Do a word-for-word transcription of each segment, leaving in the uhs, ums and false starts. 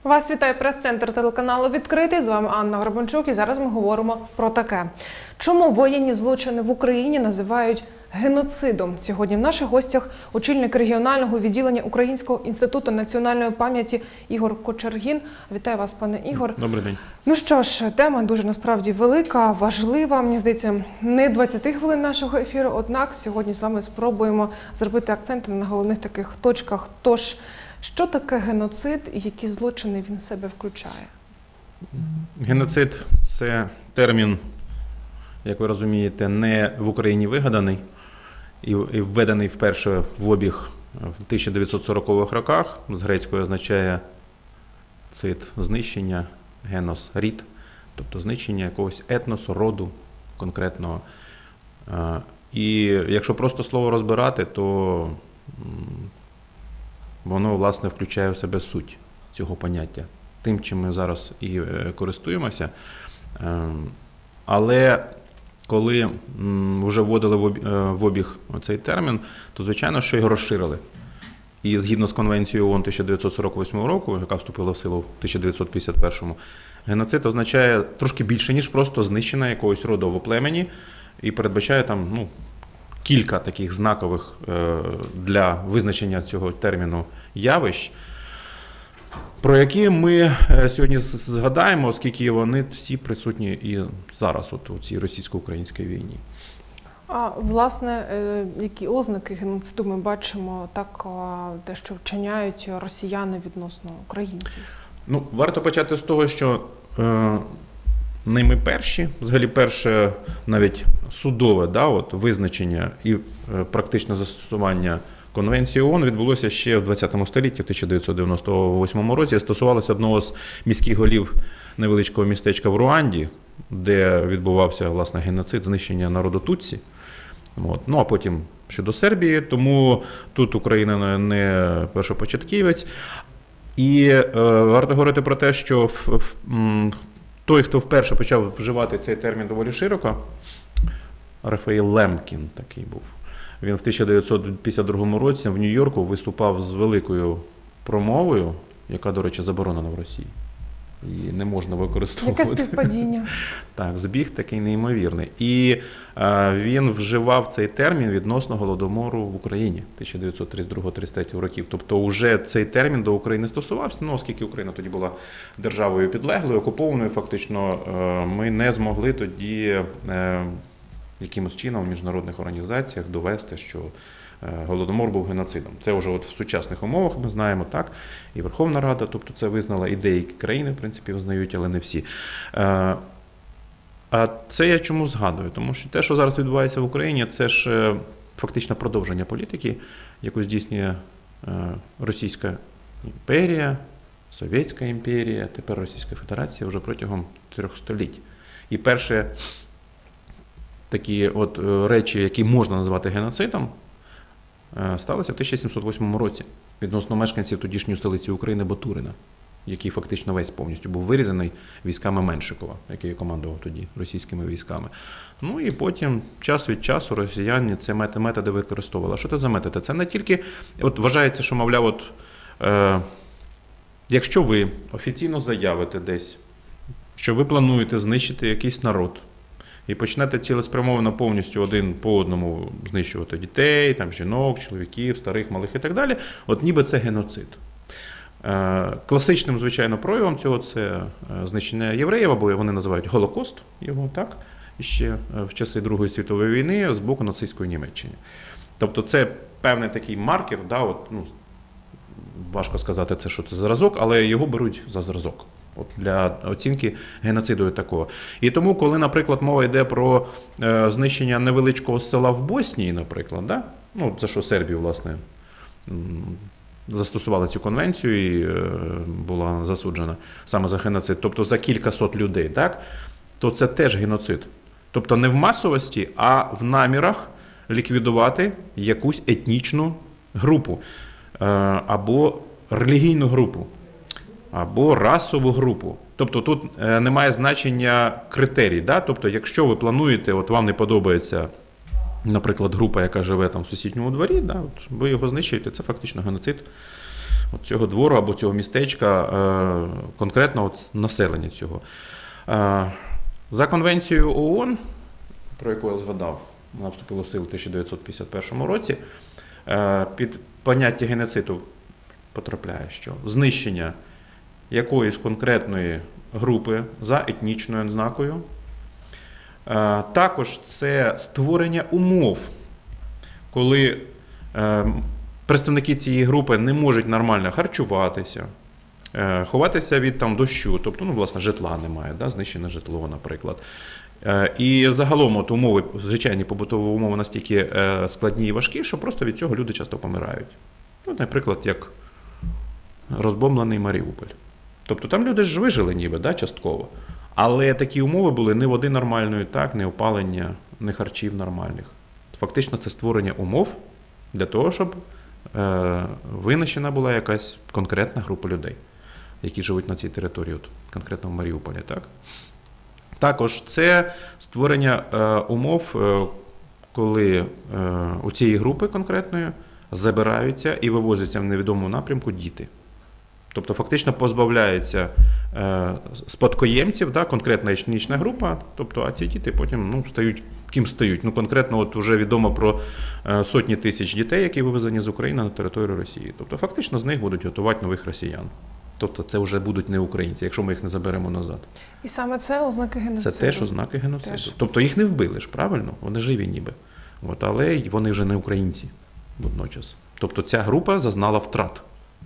Вас вітає прес-центр телеканалу «Відкритий». З вами Анна Грабанчук і зараз ми говоримо про таке. Чому воєнні злочини в Україні називають геноцидом? Сьогодні в наших гостях очільник регіонального відділення Українського інституту національної пам'яті Ігор Кочергін. Вітаю вас, пане Ігор. Добрий день. Ну що ж, тема дуже насправді велика, важлива. Мені здається, не двадцять хвилин нашого ефіру, однак сьогодні з вами спробуємо зробити акценти на головних таких точках. Тож, що таке геноцид і які злочини він в себе включає? Геноцид – це термін, як ви розумієте, не в Україні вигаданий і введений вперше в обіг в тисяча дев'ятсот сорокових роках. З грецької означає цид – знищення, генос – рід, тобто знищення якогось етносу, роду конкретного. І якщо просто слово розбирати, то воно, власне, включає в себе суть цього поняття. Тим, чим ми зараз і користуємося. Але коли вже вводили в обіг цей термін, то, звичайно, що його розширили. І згідно з Конвенцією ООН тисяча дев'ятсот сорок восьмого року, яка вступила в силу в тисяча дев'ятсот п'ятдесят першому, геноцид означає трошки більше, ніж просто знищення якогось роду або племені, і передбачає там, ну, кілька таких знакових для визначення цього терміну явищ, про які ми сьогодні згадаємо, оскільки вони всі присутні і зараз от у цій російсько-українській війні. А, власне, які ознаки геноциду ми бачимо, так, те, що вчиняють росіяни відносно українців? Ну, варто почати з того, що е, не ми перші, взагалі перше навіть судове, да, от, визначення і е, практичне застосування Конвенції ООН відбулося ще в двадцятому столітті, в тисяча дев'ятсот дев'яносто восьмому році. Стосувалося одного з міських голів невеличкого містечка в Руанді, де відбувався, власне, геноцид, знищення народу Тутсі. От. Ну, а потім щодо Сербії, тому тут Україна не першопочатківець. І е, варто говорити про те, що в, в, м, той, хто вперше почав вживати цей термін доволі широко, Рафаїл Лемкін такий був. Він в тисяча дев'ятсот п'ятдесят другому році в Нью-Йорку виступав з великою промовою, яка, до речі, заборонена в Росії. Її не можна використовувати. Яке співпадіння. Так, збіг такий неймовірний. І е, він вживав цей термін відносно Голодомору в Україні тисяча дев'ятсот тридцять другого тридцять третього років. Тобто вже цей термін до України стосувався, ну, оскільки Україна тоді була державою підлеглою, окупованою фактично, е, ми не змогли тоді е, якимось чином в міжнародних організаціях довести, що Голодомор був геноцидом. Це вже от в сучасних умовах ми знаємо, так, і Верховна Рада, тобто це визнала, і деякі країни, в принципі, визнають, але не всі. А це я чому згадую? Тому що те, що зараз відбувається в Україні, це ж фактично продовження політики, яку здійснює Російська імперія, Совєтська імперія, тепер Російська Федерація вже протягом трьох століть. І перше такі от речі, які можна назвати геноцидом, сталося в тисяча сімсот восьмому році відносно мешканців тодішньої столиці України Батурина, який фактично весь повністю був вирізаний військами Меншикова, який командував тоді російськими військами. Ну і потім час від часу росіяни ці методи використовували. А що це за методи? Це не тільки, от вважається, що, мовляв, от, е, якщо ви офіційно заявите десь, що ви плануєте знищити якийсь народ, і почнете цілеспрямовано повністю один по одному знищувати дітей, там, жінок, чоловіків, старих, малих і так далі, от ніби це геноцид. Класичним, звичайно, проявом цього це знищення євреїв, або вони називають Голокост його, так, ще в часи Другої світової війни з боку нацистської Німеччини. Тобто це певний такий маркер, да, от, ну, важко сказати, це, що це зразок, але його беруть за зразок. От для оцінки геноциду такого. І тому, коли, наприклад, мова йде про е, знищення невеличкого села в Боснії, наприклад, да? Ну, за що Сербію, власне, застосували цю конвенцію і е, була засуджена саме за геноцид, тобто за кілька сот людей, так? То це теж геноцид. Тобто не в масовості, а в намірах ліквідувати якусь етнічну групу е, або релігійну групу, або расову групу. Тобто тут немає значення критерій. Да? Тобто якщо ви плануєте, от вам не подобається, наприклад, група, яка живе там в сусідньому дворі, да? От ви його знищуєте, це фактично геноцид от цього двору або цього містечка, е, конкретно от населення цього. Е, за конвенцією ООН, про яку я згадав, вона вступила в силу в тисяча дев'ятсот п'ятдесят першому році, е, під поняття геноциду потрапляє, що знищення якоїсь конкретної групи за етнічною ознакою. Е, також це створення умов, коли е, представники цієї групи не можуть нормально харчуватися, е, ховатися від там, дощу, тобто, ну, власне, житла немає, да, знищене житло, наприклад. Е, і загалом от умови, звичайні побутові умови настільки е, складні і важкі, що просто від цього люди часто помирають. Ну, наприклад, як розбомблений Маріуполь. Тобто там люди ж вижили ніби, да, частково. Але такі умови були ні води нормальної, так, ні опалення, ні харчів нормальних. Фактично це створення умов для того, щоб е, винищена була якась конкретна група людей, які живуть на цій території, от, конкретно в Маріуполі. Так? Також це створення е, умов, е, коли е, у цієї групи конкретної забираються і вивозяться в невідомому напрямку діти. Тобто фактично позбавляються е, спадкоємців, да, конкретна етнічна група, тобто, а ці діти потім, ну, стають, ким стають. Ну, конкретно от вже відомо про е, сотні тисяч дітей, які вивезені з України на територію Росії. Тобто фактично з них будуть готувати нових росіян. Тобто це вже будуть не українці, якщо ми їх не заберемо назад. І саме це ознаки геноциду? Це теж ознаки геноциду. Теж. Тобто їх не вбили ж, правильно? Вони живі ніби. От, але вони вже не українці водночас. Тобто ця група зазнала втрат.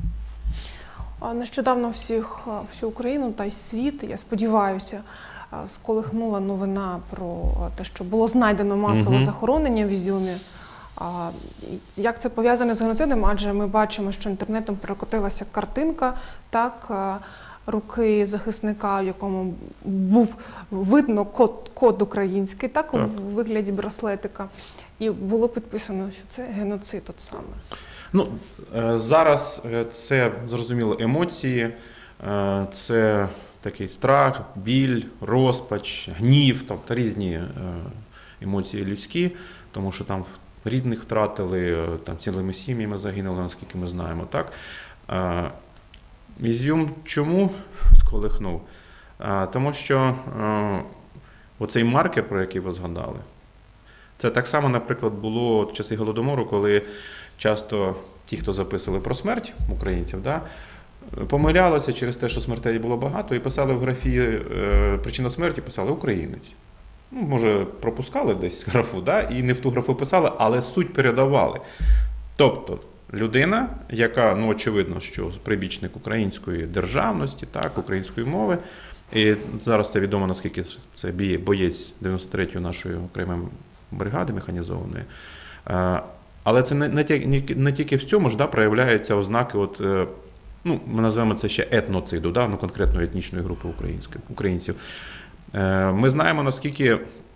Нещодавно всіх, всю Україну та й світ, я сподіваюся, сколихнула новина про те, що було знайдено масове Угу. захоронення в Ізюмі. Як це пов'язане з геноцидом? Адже ми бачимо, що інтернетом перекотилася картинка, так, руки захисника, в якому був видно код, код український, так, так, у вигляді браслетика. І було підписано, що це геноцид от саме. Ну, зараз це, зрозуміло, емоції, це такий страх, біль, розпач, гнів, тобто різні емоції людські, тому що там рідних втратили, там цілими сім'ями загинули, наскільки ми знаємо. Так? Ізюм чому сколихнув? Тому що оцей маркер, про який ви згадали, це так само, наприклад, було в часи Голодомору, коли часто ті, хто записували про смерть українців, да, помилялися через те, що смертей було багато, і писали в графі е, причина смерті, писали українець. Ну, може, пропускали десь графу, да, і не в ту графу писали, але суть передавали. Тобто людина, яка, ну, очевидно, що прибічник української державності, так, української мови, і зараз це відомо, наскільки це боєць дев'яносто третьої нашої окремої бригади механізованої. Але це не, не, не тільки в цьому ж, да, проявляються ознаки, от, ну, ми називаємо це ще етноциду, да, ну, конкретної етнічної групи українців. Ми знаємо, наскільки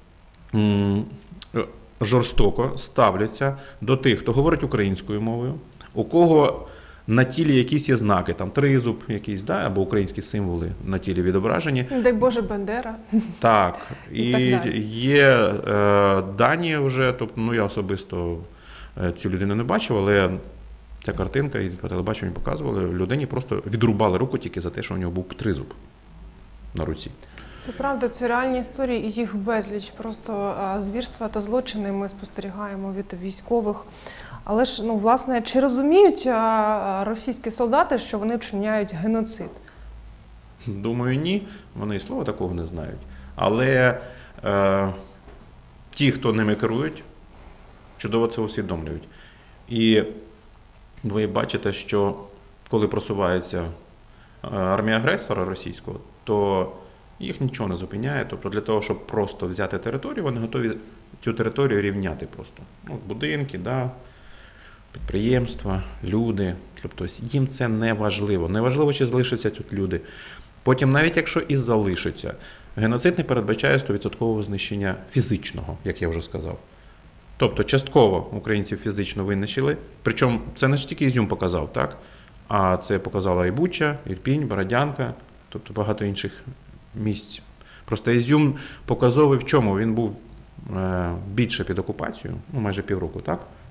м, жорстоко ставляться до тих, хто говорить українською мовою, у кого на тілі якісь є знаки, там тризуб якийсь, да, або українські символи на тілі відображені. Дай Боже, Бандера. Так, і, і так є е, дані вже, тобто, ну, я особисто е, цю людину не бачив, але ця картинка, і по телебаченню показували, людині просто відрубали руку тільки за те, що у нього був тризуб на руці. Це правда, це реальні історії, і їх безліч. Просто а, звірства та злочини ми спостерігаємо від військових. Але ж, ну, власне, чи розуміють а, російські солдати, що вони вчиняють геноцид? Думаю, ні. Вони і слова такого не знають. Але е, ті, хто ними керують, чудово це усвідомлюють. І ви бачите, що коли просувається армія агресора російського, то їх нічого не зупиняє. Тобто для того, щоб просто взяти територію, вони готові цю територію рівняти просто. Ну, будинки, да, підприємства, люди. Тобто їм це не важливо. Не важливо, чи залишаться тут люди. Потім, навіть якщо і залишаться, геноцид не передбачає сто відсотків знищення фізичного, як я вже сказав. Тобто частково українців фізично винищили. Причому це не ж тільки Ізюм показав, так? А це показала і Буча, Ірпінь, Бородянка, тобто багато інших місць. Просто Ізюм показовий в чому? Він був е, більше під окупацією, ну майже півроку, так?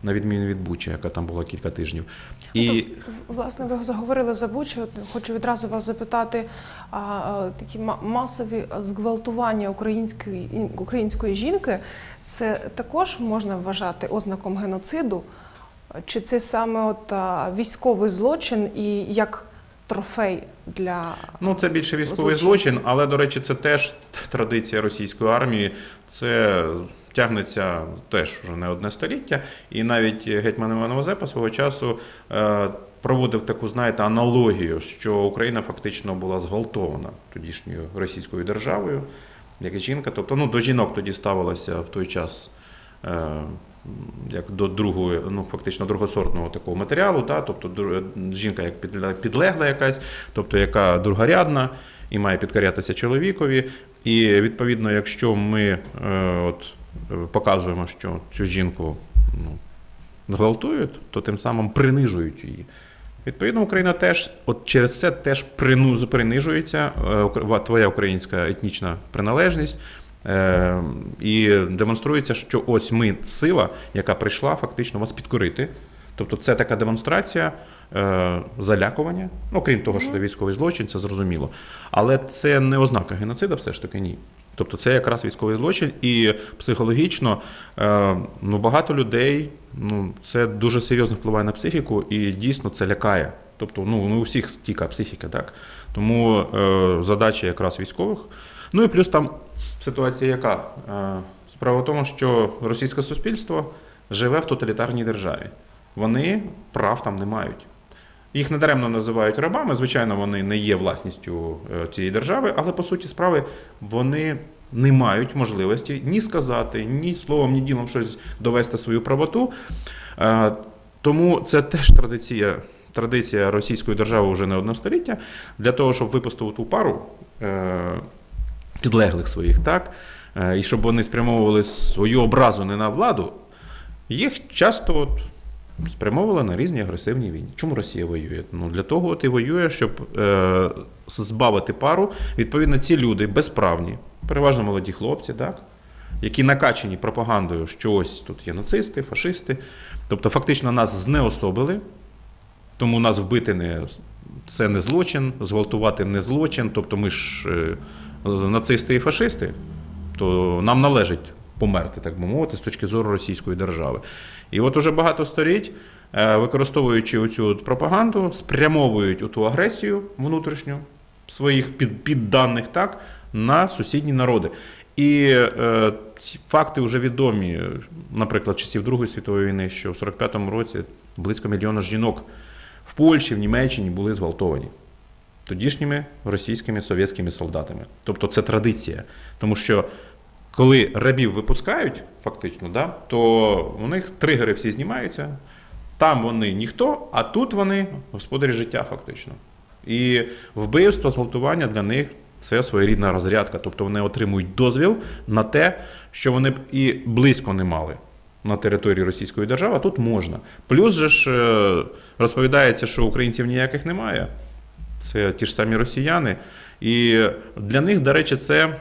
на відміну від Бучі, яка там була кілька тижнів. І... От, власне, ви заговорили за Бучу. Хочу відразу вас запитати, а, а, такі масові зґвалтування української, української жінки, це також можна вважати ознаком геноциду? Чи це саме от, а, військовий злочин і як трофей для... Ну, це більше військовий злочин, але, до речі, це теж традиція російської армії. Це тягнеться теж вже не одне століття. І навіть гетьман Іван Мазепа свого часу е, проводив таку, знаєте, аналогію, що Україна фактично була зґвалтована тодішньою російською державою, як жінка. Тобто, ну, до жінок тоді ставилося в той час е, як до другої, ну фактично другосортного такого матеріалу, та, тобто жінка як підлегла якась, тобто яка другорядна і має підкорятися чоловікові. І відповідно, якщо ми е, от, показуємо, що цю жінку ну, зґвалтують, то тим самим принижують її. Відповідно, Україна теж, от через це теж принижується е, твоя українська етнічна приналежність. Е, і демонструється, що ось ми сила, яка прийшла фактично вас підкорити. Тобто це така демонстрація е, залякування, ну, крім того, що це військовий злочин, це зрозуміло. Але це не ознака геноциду, все ж таки ні. Тобто це якраз військовий злочин, і психологічно е, ну, багато людей, ну, це дуже серйозно впливає на психіку, і дійсно це лякає. Тобто ну, ну у всіх стійка психіка, так? Тому е, задача якраз військових. Ну і плюс там ситуація яка? Справа в тому, що російське суспільство живе в тоталітарній державі. Вони прав там не мають. Їх недаремно називають рабами, звичайно, вони не є власністю цієї держави, але по суті справи вони не мають можливості ні сказати, ні словом, ні ділом щось довести свою правоту. Тому це теж традиція, традиція російської держави вже не одне століття, для того, щоб випустити ту пару підлеглих своїх, так, і щоб вони спрямовували свою образу не на владу, їх часто от спрямовували на різні агресивні війни. Чому Росія воює? Ну, для того от і воює, щоб е, збавити пару. Відповідно, ці люди безправні, переважно молоді хлопці, так, які накачані пропагандою, що ось тут є нацисти, фашисти. Тобто фактично нас знеособили, тому нас вбити не, це не злочин, зґвалтувати не злочин, тобто ми ж е, нацисти і фашисти, то нам належить померти, так би мовити, з точки зору російської держави. І от уже багато століть, використовуючи оцю пропаганду, спрямовують у ту агресію внутрішню своїх підданих, так, на сусідні народи. І е, ці факти вже відомі, наприклад, часів Другої світової війни, що в сорок п'ятому році близько мільйона жінок в Польщі, в Німеччині були зґвалтовані тодішніми російськими совєтськими солдатами. Тобто це традиція. Тому що коли рабів випускають, фактично, да, то у них тригери всі знімаються, там вони ніхто, а тут вони господарі життя, фактично. І вбивство, зґвалтування для них – це своєрідна розрядка. Тобто вони отримують дозвіл на те, що вони б і близько не мали на території Російської держави, а тут можна. Плюс же ж розповідається, що українців ніяких немає. Це ті ж самі росіяни. І для них, до речі, це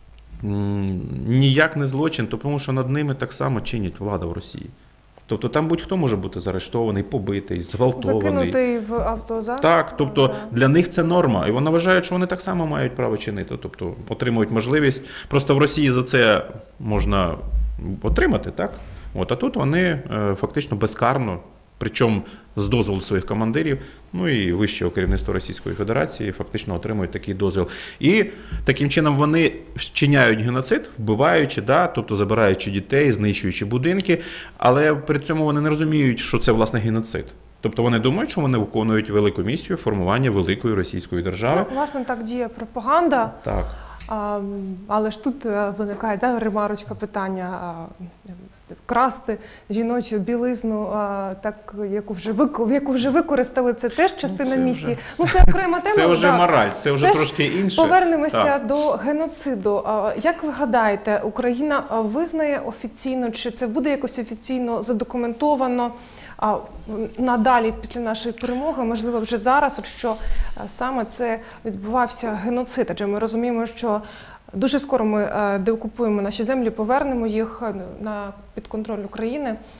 ніяк не злочин, тому що над ними так само чинять влада в Росії. Тобто там будь-хто може бути заарештований, побитий, зґвалтований. Закинутий в автозак? Так, тобто для них це норма. І вони вважають, що вони так само мають право чинити. Тобто отримують можливість. Просто в Росії за це можна отримати, так? От, а тут вони фактично безкарно, причому з дозволу своїх командирів, ну і вищого керівництва Російської Федерації фактично отримують такий дозвіл. І таким чином вони вчиняють геноцид, вбиваючи, да, тобто забираючи дітей, знищуючи будинки, але при цьому вони не розуміють, що це власне геноцид. Тобто вони думають, що вони виконують велику місію формування великої російської держави. Ну, власне, так діє пропаганда. Так. А, але ж тут виникає, да, ремарочка питання. А, красти жіночу білизну, а, так, яку вже, вик... яку вже використали, це теж частина ну, це місії. Вже... Ну, це окрема тема. Це вже да. мораль, це вже це трошки інше. Повернемося так. до геноциду. А, як ви гадаєте, Україна визнає офіційно, чи це буде якось офіційно задокументовано а, надалі після нашої перемоги, можливо, вже зараз, от що а, саме це відбувався геноцид? Адже ми розуміємо, що дуже скоро ми деокупуємо наші землі, повернемо їх на підконтроль України.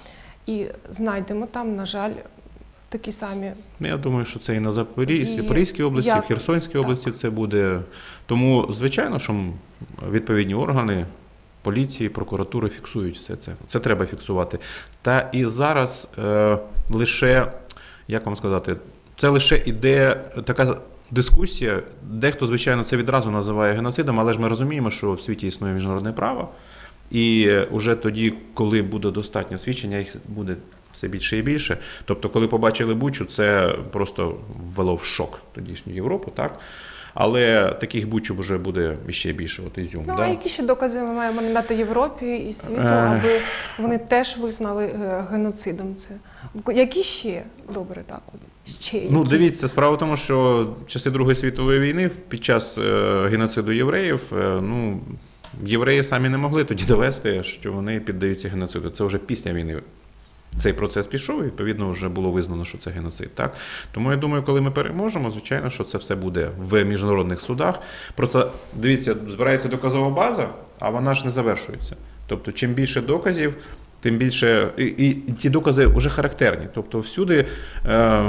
і знайдемо там, на жаль, такі самі. Я думаю, що це і на Запорізькій, І... Запорізькій області, Як? в Херсонській Так. області це буде. Тому, звичайно, що відповідні органи поліції, прокуратури фіксують все це. Це треба фіксувати. Та і зараз е, лише, як вам сказати, це лише іде така дискусія. Дехто, звичайно, це відразу називає геноцидом, але ж ми розуміємо, що в світі існує міжнародне право. І вже тоді, коли буде достатньо свідчення, їх буде все більше і більше. Тобто, коли побачили Бучу, це просто ввело в шок тодішню Європу, так? Але таких Бучів вже буде ще більше, от Ізюм. Ну, да? а які ще докази ми маємо надати Європі і світу, Е. аби вони теж визнали е, геноцидом це? Які ще? Добре, так. от, Ще які? Ну, дивіться, справа в тому, що в часи Другої світової війни, під час е, геноциду євреїв, е, ну, євреї самі не могли тоді довести, що вони піддаються геноциду. Це вже після війни цей процес пішов, і, відповідно, вже було визнано, що це геноцид. Так? Тому я думаю, коли ми переможемо, звичайно, що це все буде в міжнародних судах. Просто, дивіться, збирається доказова база, а вона ж не завершується. Тобто, чим більше доказів, тим більше... І, і, і ті докази вже характерні. Тобто, всюди е,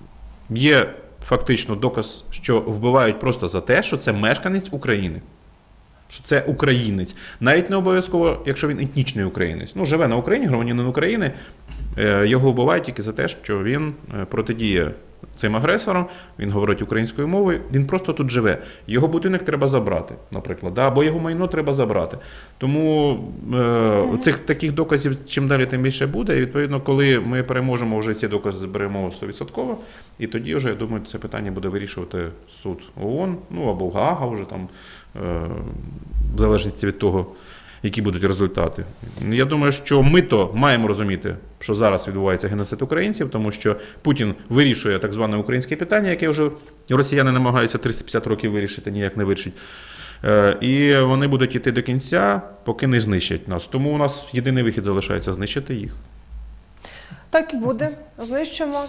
є фактично доказ, що вбивають просто за те, що це мешканець України. Що це українець. Навіть не обов'язково, якщо він етнічний українець. Ну, живе на Україні, громадянин України, його вбивають тільки за те, що він протидіє цим агресорам, він говорить українською мовою, він просто тут живе. Його будинок треба забрати, наприклад, да? Або його майно треба забрати. Тому е, цих таких доказів чим далі, тим більше буде. І, відповідно, коли ми переможемо, вже ці докази зберемо сто відсотків, і тоді вже, я думаю, це питання буде вирішувати суд ООН, ну або Гаага вже там, е, в залежності від того, які будуть результати. Я думаю, що ми то маємо розуміти, що зараз відбувається геноцид українців, тому що Путін вирішує так зване українське питання, яке вже росіяни намагаються триста п'ятдесят років вирішити, ніяк не вирішить. І вони будуть йти до кінця, поки не знищать нас. Тому у нас єдиний вихід залишається – знищити їх. Так і буде. Знищимо.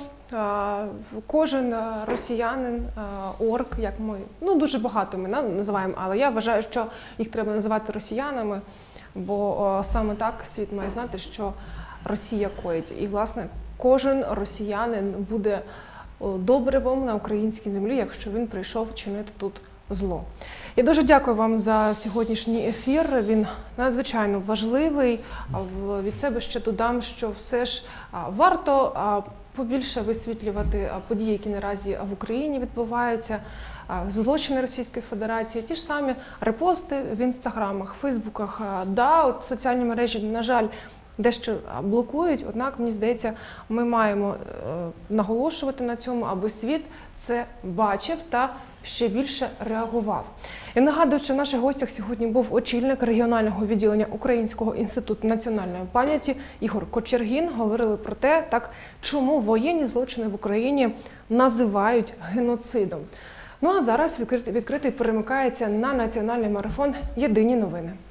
Кожен росіянин, орк, як ми, ну дуже багато ми називаємо, але я вважаю, що їх треба називати росіянами, бо саме так світ має знати, що Росія коїть. І, власне, кожен росіянин буде добривом на українській землі, якщо він прийшов чинити тут зло. Я дуже дякую вам за сьогоднішній ефір. Він надзвичайно важливий. Від себе ще додам, що все ж варто побільше висвітлювати події, які наразі в Україні відбуваються, злочини Російської Федерації, ті ж самі репости в інстаграмах, фейсбуках. Да, от соціальні мережі, на жаль, дещо блокують, однак, мені здається, ми маємо наголошувати на цьому, аби світ це бачив та ще більше реагував. Я нагадую, що в наших гостях сьогодні був очільник регіонального відділення Українського інституту національної пам'яті Ігор Кочергін. Говорили про те, так, чому воєнні злочини в Україні називають геноцидом. Ну а зараз відкритий, відкритий перемикається на національний марафон «Єдині новини».